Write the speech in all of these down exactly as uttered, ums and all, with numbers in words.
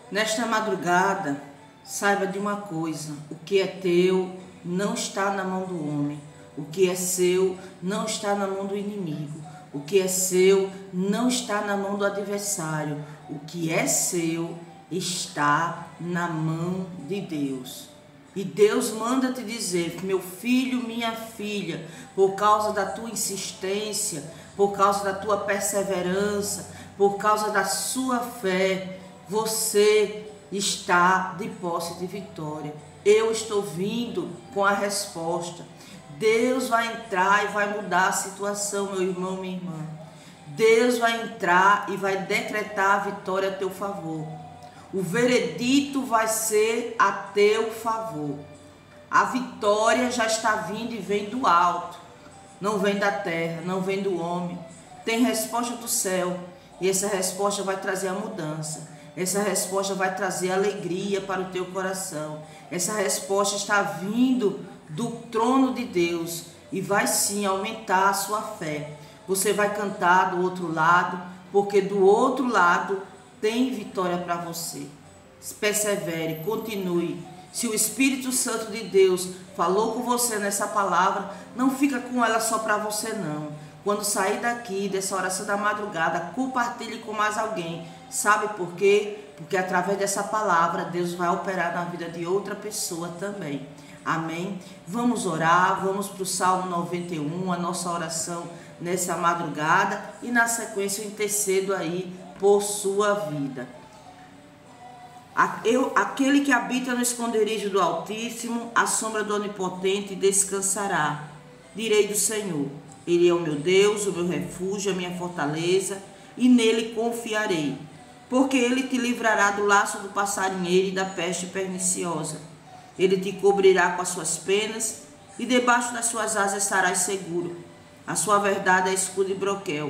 Nesta madrugada, saiba de uma coisa: o que é teu não está na mão do homem, o que é seu não está na mão do inimigo, o que é seu não está na mão do adversário, o que é seu está na mão de Deus. E Deus manda te dizer: meu filho, minha filha, por causa da tua insistência, por causa da tua perseverança, por causa da sua fé, você está de posse de vitória. Eu estou vindo com a resposta. Deus vai entrar e vai mudar a situação, meu irmão, minha irmã. Deus vai entrar e vai decretar a vitória a teu favor. O veredito vai ser a teu favor. A vitória já está vindo e vem do alto. Não vem da terra, não vem do homem. Tem resposta do céu. E essa resposta vai trazer a mudança. Essa resposta vai trazer alegria para o teu coração. Essa resposta está vindo do trono de Deus e vai sim aumentar a sua fé. Você vai cantar do outro lado, porque do outro lado tem vitória para você. Persevere, continue. Se o Espírito Santo de Deus falou com você nessa palavra, não fica com ela só para você não. Quando sair daqui, dessa oração da madrugada, compartilhe com mais alguém. Sabe por quê? Porque através dessa palavra, Deus vai operar na vida de outra pessoa também. Amém? Vamos orar, vamos para o Salmo noventa e um, a nossa oração nessa madrugada. E na sequência eu intercedo aí por sua vida. Eu, aquele que habita no esconderijo do Altíssimo, à sombra do Onipotente descansará. Direi do Senhor: Ele é o meu Deus, o meu refúgio, a minha fortaleza, e nele confiarei. Porque ele te livrará do laço do passarinheiro e da peste perniciosa. Ele te cobrirá com as suas penas, e debaixo das suas asas estarás seguro. A sua verdade é escudo e broquel.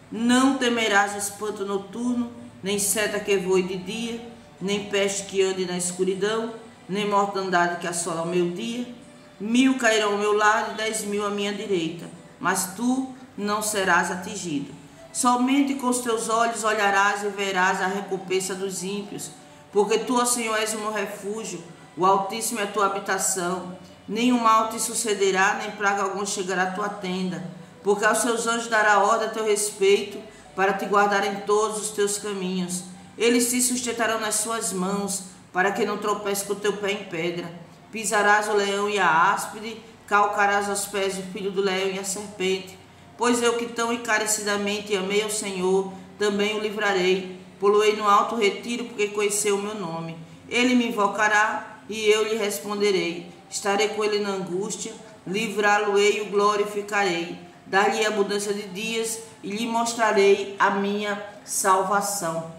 Não temerás espanto noturno, nem seta que voe de dia, nem peste que ande na escuridão, nem mortandade que assola ao meu dia. Mil cairão ao meu lado e dez mil à minha direita, mas tu não serás atingido. Somente com os teus olhos olharás e verás a recompensa dos ímpios, porque tu, ó Senhor, és o meu refúgio, o Altíssimo é a tua habitação. Nenhum mal te sucederá, nem praga alguma chegará à tua tenda, porque aos seus anjos dará ordem a teu respeito, para te guardar em todos os teus caminhos. Eles te sustentarão nas suas mãos, para que não tropece com o teu pé em pedra. Pisarás o leão e a áspide, calcarás aos pés o filho do leão e a serpente. Pois eu que tão encarecidamente amei ao Senhor, também o livrarei. Poloei no alto retiro, porque conheceu o meu nome. Ele me invocará, e eu lhe responderei. Estarei com ele na angústia, livrá-lo-ei e o glorificarei. Dar-lhe abundância de dias, e lhe mostrarei a minha salvação.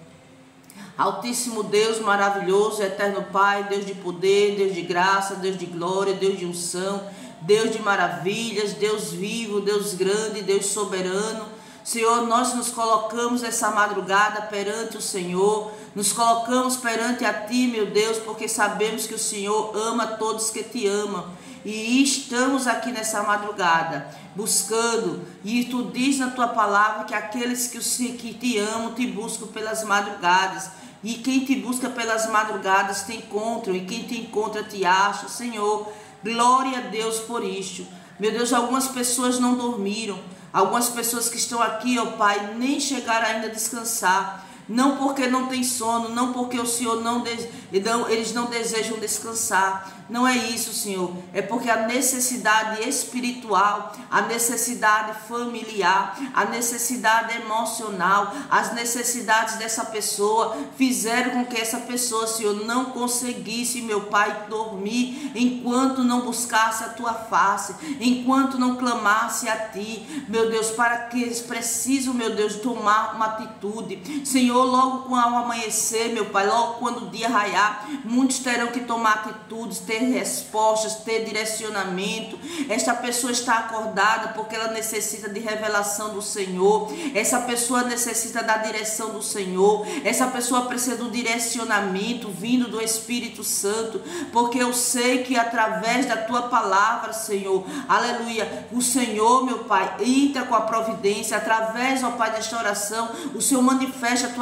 Altíssimo Deus, maravilhoso, eterno Pai, Deus de poder, Deus de graça, Deus de glória, Deus de unção, Deus de maravilhas, Deus vivo, Deus grande, Deus soberano. Senhor, nós nos colocamos essa madrugada perante o Senhor, nos colocamos perante a Ti, meu Deus, porque sabemos que o Senhor ama todos que Te amam. E estamos aqui nessa madrugada, buscando, e Tu diz na Tua palavra que aqueles que, que Te amam, Te buscam pelas madrugadas. E quem Te busca pelas madrugadas Te encontra, e quem Te encontra Te acha. Senhor, glória a Deus por isto. Meu Deus, algumas pessoas não dormiram. Algumas pessoas que estão aqui, ó Pai, nem chegaram ainda a descansar. Não porque não tem sono, não porque o Senhor não, não, eles não desejam descansar. Não é isso, Senhor. É porque a necessidade espiritual, a necessidade familiar, a necessidade emocional, as necessidades dessa pessoa fizeram com que essa pessoa, Senhor, não conseguisse, meu Pai, dormir enquanto não buscasse a Tua face, enquanto não clamasse a Ti, meu Deus, para que eles precisam, meu Deus, tomar uma atitude. Senhor, logo com o amanhecer, meu Pai, logo quando o dia raiar, muitos terão que tomar atitudes, ter respostas, ter direcionamento. Esta pessoa está acordada porque ela necessita de revelação do Senhor. Essa pessoa necessita da direção do Senhor. Essa pessoa precisa do direcionamento vindo do Espírito Santo, porque eu sei que através da Tua palavra, Senhor, aleluia, o Senhor, meu Pai, entra com a providência. Através, ó Pai, desta oração, o Senhor manifesta a Tua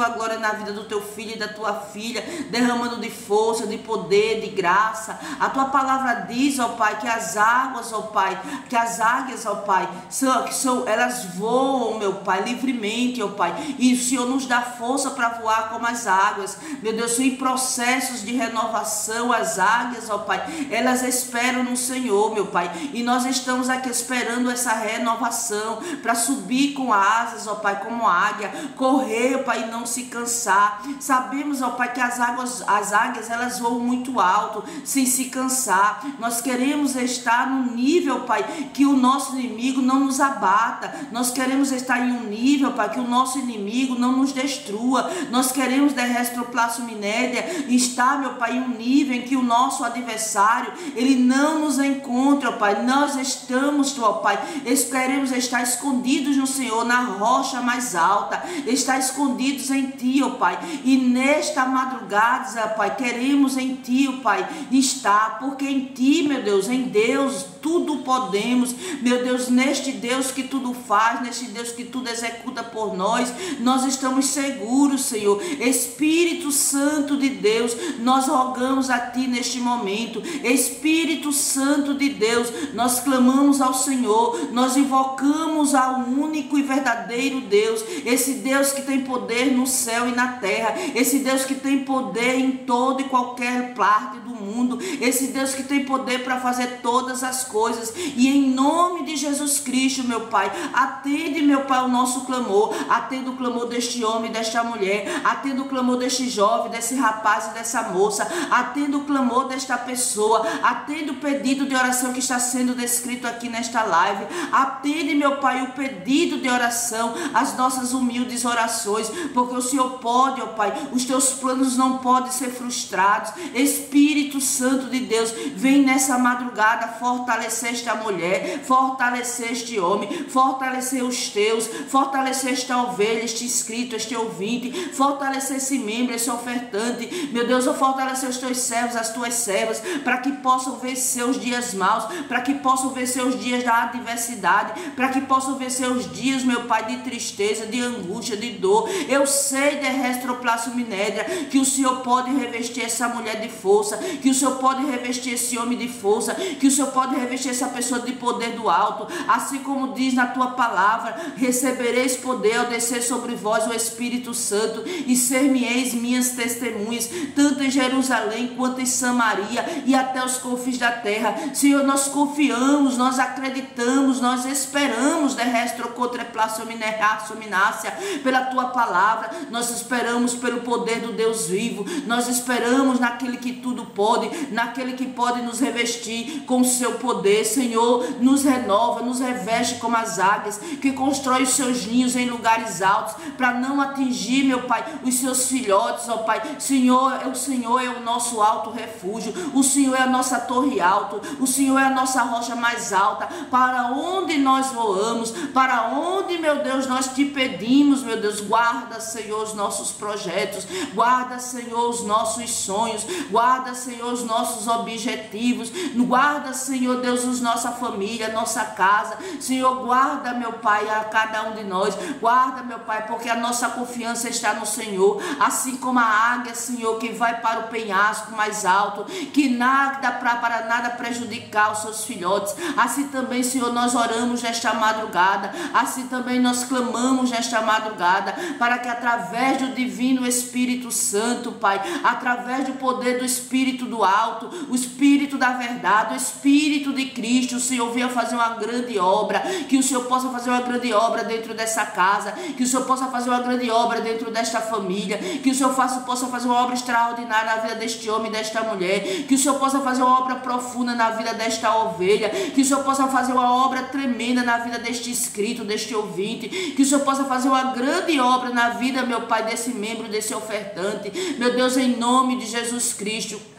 tua glória na vida do teu filho e da tua filha, derramando de força, de poder, de graça. A tua palavra diz, ó Pai, que as águas, ó Pai, que as águias, ó Pai, são, que são, elas voam, meu Pai, livremente, ó Pai, e o Senhor nos dá força para voar como as águas. Meu Deus, são em processos de renovação, as águias, ó Pai, elas esperam no Senhor, meu Pai, e nós estamos aqui esperando essa renovação para subir com asas, ó Pai, como águia, correr, ó Pai, e não se cansar. Sabemos, ó Pai, que as águas, as águias, elas voam muito alto, sem se cansar. Nós queremos estar no nível, Pai, que o nosso inimigo não nos abata. Nós queremos estar em um nível, Pai, que o nosso inimigo não nos destrua. Nós queremos, de Restroplácio Minédia, estar, meu Pai, em um nível em que o nosso adversário, ele não nos encontra, ó Pai. Nós estamos, ó Pai, queremos estar escondidos no Senhor, na rocha mais alta, estar escondidos em Ti, ó Pai. E nesta madrugada, ó Pai, queremos em Ti, ó Pai, estar, porque em Ti, meu Deus, em Deus, tudo podemos, meu Deus, neste Deus que tudo faz, neste Deus que tudo executa por nós, nós estamos seguros, Senhor. Espírito Santo de Deus, nós rogamos a Ti neste momento. Espírito Santo de Deus, nós clamamos ao Senhor, nós invocamos ao único e verdadeiro Deus, esse Deus que tem poder no céu e na terra, esse Deus que tem poder em toda e qualquer parte do mundo, esse Deus que tem poder para fazer todas as coisas. E em nome de Jesus Cristo, meu Pai, atende, meu Pai, o nosso clamor, atende o clamor deste homem, desta mulher, atende o clamor deste jovem, desse rapaz e dessa moça, atende o clamor desta pessoa, atende o pedido de oração que está sendo descrito aqui nesta live, atende, meu Pai, o pedido de oração, as nossas humildes orações, porque o Senhor pode, ó Pai, os teus planos não podem ser frustrados. Espírito Santo de Deus, vem nessa madrugada fortalecer esta mulher, fortalecer este homem, fortalecer os teus, fortalecer esta ovelha, este inscrito, este ouvinte, fortalecer esse membro, esse ofertante, meu Deus, eu fortalecer os teus servos, as tuas servas, para que possam vencer os dias maus, para que possam vencer os dias da adversidade, para que possam vencer os dias, meu Pai, de tristeza, de angústia, de dor. Eu sei, de Restroplácio Minédia, que o Senhor pode revestir essa mulher de força, que o Senhor pode revestir esse homem de força, que o Senhor pode revestir essa pessoa de poder do alto, assim como diz na tua palavra: recebereis poder ao descer sobre vós o Espírito Santo, e ser-me-eis minhas testemunhas, tanto em Jerusalém quanto em Samaria e até os confins da terra. Senhor, nós confiamos, nós acreditamos, nós esperamos, de Restro contra Plácio Minácia, pela tua palavra, nós esperamos pelo poder do Deus vivo, nós esperamos naquele que tudo pode, naquele que pode nos revestir com o seu poder. Senhor, nos renova, nos reveste como as águias, que constrói os seus ninhos em lugares altos, para não atingir, meu Pai, os seus filhotes, ó Pai. Senhor, o Senhor é o nosso alto refúgio, o Senhor é a nossa torre alta, o Senhor é a nossa rocha mais alta, para onde nós voamos, para onde, meu Deus, nós te pedimos, meu Deus. Guarda, Senhor, os nossos projetos, guarda, Senhor, os nossos sonhos, guarda, Senhor, os nossos objetivos, guarda, Senhor Deus, os nossa família, nossa casa. Senhor, guarda, meu Pai, a cada um de nós, guarda, meu Pai, porque a nossa confiança está no Senhor, assim como a águia, Senhor, que vai para o penhasco mais alto, que nada pra, para nada prejudicar os seus filhotes. Assim também, Senhor, nós oramos nesta madrugada, assim também nós clamamos nesta madrugada, para que através do divino Espírito Santo, Pai, através do poder do Espírito do alto, o Espírito da verdade, o Espírito de Cristo, o Senhor venha fazer uma grande obra, que o Senhor possa fazer uma grande obra dentro dessa casa, que o Senhor possa fazer uma grande obra dentro desta família, que o Senhor faça, possa fazer uma obra extraordinária na vida deste homem e desta mulher, que o Senhor possa fazer uma obra profunda na vida desta ovelha, que o Senhor possa fazer uma obra tremenda na vida deste inscrito, deste ouvinte, que o Senhor possa fazer uma grande obra na vida, meu Pai, desse membro, desse ofertante, meu Deus, em nome de Jesus Cristo.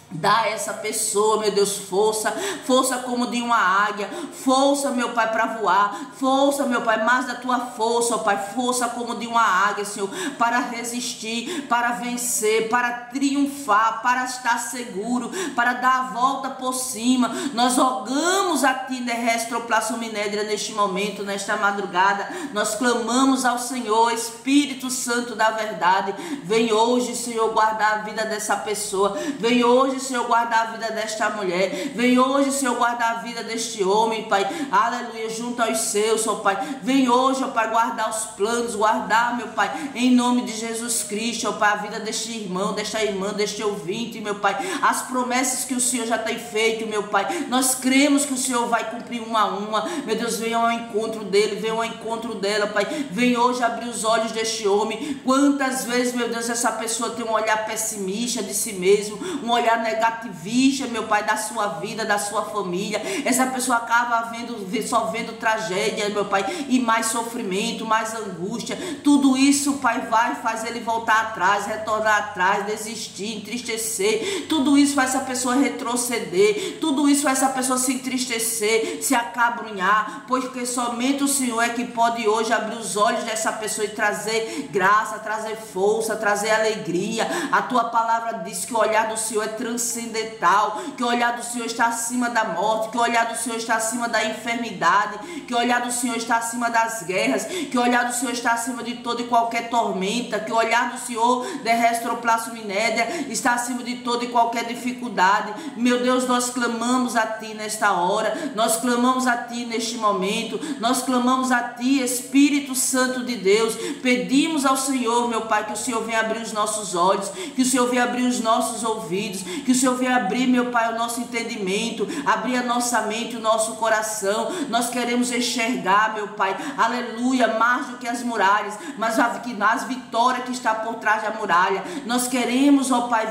Dá a essa pessoa, meu Deus, força, força como de uma águia, força, meu Pai, para voar, força, meu Pai, mais da tua força, ó Pai, força como de uma águia, Senhor, para resistir, para vencer, para triunfar, para estar seguro, para dar a volta por cima. Nós rogamos a Ti, Derrestroplasum Minédria, neste momento, nesta madrugada, nós clamamos ao Senhor, Espírito Santo da verdade, vem hoje, Senhor, guardar a vida dessa pessoa, vem hoje, Senhor, guardar a vida desta mulher, vem hoje, Senhor, guardar a vida deste homem, Pai, aleluia, junto aos seus, ó Pai, vem hoje, ó Pai, guardar os planos, guardar, meu Pai, em nome de Jesus Cristo, ó Pai, a vida deste irmão, desta irmã, deste ouvinte, meu Pai, as promessas que o Senhor já tem feito, meu Pai, nós cremos que o Senhor vai cumprir uma a uma, meu Deus, venha ao encontro dele, venha ao encontro dela, Pai, vem hoje abrir os olhos deste homem. Quantas vezes, meu Deus, essa pessoa tem um olhar pessimista de si mesmo, um olhar negativista, meu Pai, da sua vida, da sua família. Essa pessoa acaba vendo, só vendo tragédia, meu Pai, e mais sofrimento, mais angústia. Tudo isso, Pai, vai fazer ele voltar atrás, retornar atrás, desistir, entristecer. Tudo isso faz essa pessoa retroceder. Tudo isso faz essa pessoa se entristecer, se acabrunhar, porque somente o Senhor é que pode hoje abrir os olhos dessa pessoa e trazer graça, trazer força, trazer alegria. A tua palavra diz que o olhar do Senhor é transcendental, que o olhar do Senhor está acima da morte, que o olhar do Senhor está acima da enfermidade, que o olhar do Senhor está acima das guerras, que o olhar do Senhor está acima de toda e qualquer tormenta, que o olhar do Senhor, Derrestroplasum Minédria, está acima de toda e qualquer dificuldade. Meu Deus, nós clamamos a Ti nesta hora, nós clamamos a Ti neste momento, nós clamamos a Ti, Espírito Santo de Deus, pedimos ao Senhor, meu Pai, que o Senhor venha abrir os nossos olhos, que o Senhor venha abrir os nossos ouvidos, que o Senhor venha abrir, meu Pai, o nosso entendimento, abrir a nossa mente, o nosso coração. Nós queremos enxergar, meu Pai, aleluia, mais do que as muralhas, mas as vitórias que está por trás da muralha. Nós queremos, ó Pai,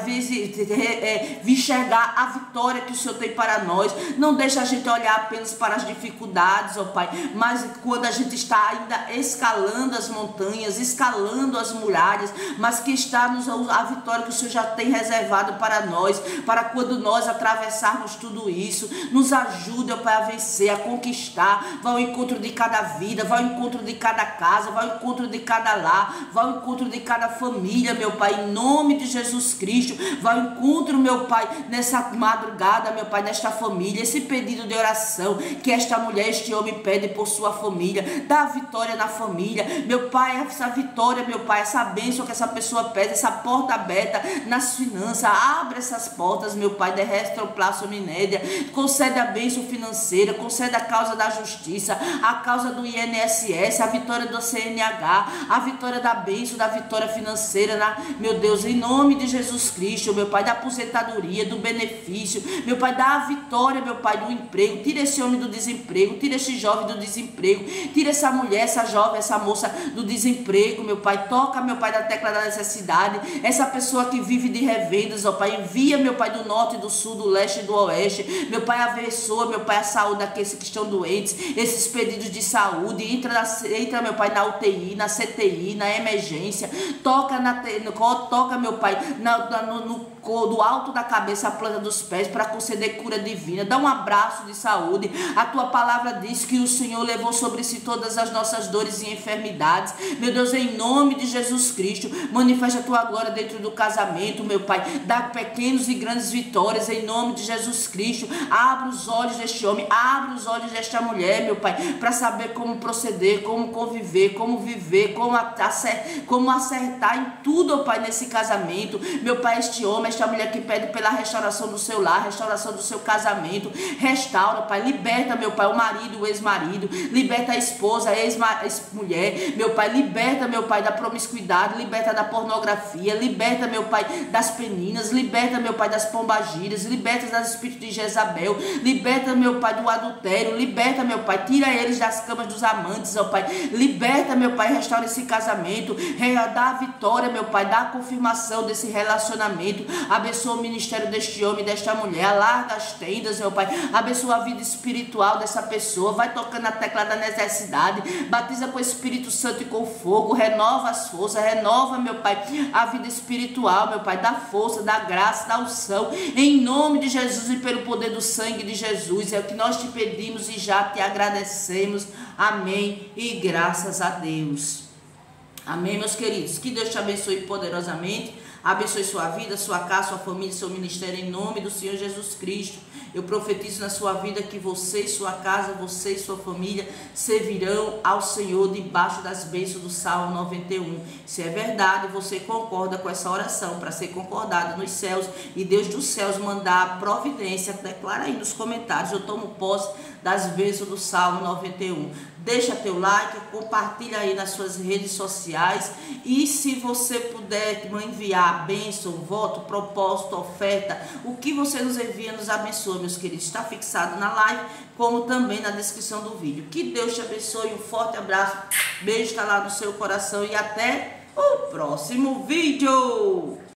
enxergar a vitória que o Senhor tem para nós. Não deixa a gente olhar apenas para as dificuldades, ó Pai, mas quando a gente está ainda escalando as montanhas, escalando as muralhas, mas que está nos a vitória que o Senhor já tem reservado para nós, para quando nós atravessarmos tudo isso. Nos ajude, ó Pai, a vencer, a conquistar. Vai ao encontro de cada vida, vai ao encontro de cada casa, vai ao encontro de cada lar, vai ao encontro de cada família, meu Pai, em nome de Jesus Cristo. Vai ao encontro, meu Pai, nessa madrugada, meu Pai, nesta família, esse pedido de oração que esta mulher, este homem pede por sua família. Dá a vitória na família, meu Pai, essa vitória, meu Pai, essa bênção que essa pessoa pede, essa porta aberta nas finanças, abre essas portas, meu Pai, Derrestroplasum Minédria, concede a bênção financeira, concede a causa da justiça, a causa do I N S S, a vitória do C N H, a vitória da bênção, da vitória financeira, na, meu Deus, em nome de Jesus Cristo, meu Pai, da aposentadoria, do benefício, meu Pai, dá a vitória, meu Pai, do emprego. Tira esse homem do desemprego, tira esse jovem do desemprego, tira essa mulher, essa jovem, essa moça do desemprego, meu Pai, toca, meu Pai, da tecla da necessidade, essa pessoa que vive de revendas, ó Pai, envia, meu Pai, do norte, do sul, do leste e do oeste, meu Pai, abençoa, meu Pai, a saúde daqueles que estão doentes, esses pedidos de saúde, entra, na, entra meu Pai, na U T I, na C T I, na emergência, toca, na, toca meu Pai, na, na, no, no do alto da cabeça, a planta dos pés, para conceder cura divina. Dá um abraço de saúde. A tua palavra diz que o Senhor levou sobre si todas as nossas dores e enfermidades. Meu Deus, em nome de Jesus Cristo, manifesta a tua glória dentro do casamento, meu Pai. Dá pequenos e grandes vitórias em nome de Jesus Cristo. Abre os olhos deste homem, abre os olhos desta mulher, meu Pai, para saber como proceder, como conviver, como viver, como acertar, como acertar em tudo, Pai, nesse casamento. Meu Pai, este homem, esta mulher que pede pela restauração do seu lar, restauração do seu casamento, restaura, Pai, liberta, meu Pai, o marido, o ex-marido, liberta a esposa, a ex-mulher, meu Pai, liberta, meu Pai, da promiscuidade, liberta da pornografia, liberta, meu Pai, das peninas, liberta, meu Pai, das pombagiras, liberta das espíritos de Jezabel, liberta, meu Pai, do adultério, liberta, meu Pai, tira eles das camas dos amantes, ó Pai, liberta, meu Pai, restaura esse casamento, dá a vitória, meu Pai, dá a confirmação desse relacionamento. Abençoa o ministério deste homem, desta mulher, alarga as tendas, meu Pai, abençoa a vida espiritual dessa pessoa, vai tocando na tecla da necessidade, batiza com o Espírito Santo e com fogo, renova as forças, renova, meu Pai, a vida espiritual, meu Pai, dá força, dá graça, dá unção, em nome de Jesus e pelo poder do sangue de Jesus. É o que nós te pedimos e já te agradecemos. Amém e graças a Deus. Amém, meus queridos. Que Deus te abençoe poderosamente. Abençoe sua vida, sua casa, sua família, seu ministério, em nome do Senhor Jesus Cristo. Eu profetizo na sua vida que você e sua casa, você e sua família servirão ao Senhor debaixo das bênçãos do Salmo noventa e um. Se é verdade, você concorda com essa oração para ser concordada nos céus e Deus dos céus mandar a providência, declara aí nos comentários, eu tomo posse das bênçãos do Salmo noventa e um. Deixa teu like, compartilha aí nas suas redes sociais e se você puder enviar bênção, voto, propósito, oferta, o que você nos envia nos abençoa, meus queridos. Está fixado na live, como também na descrição do vídeo. Que Deus te abençoe, um forte abraço, beijo está lá no seu coração e até o próximo vídeo.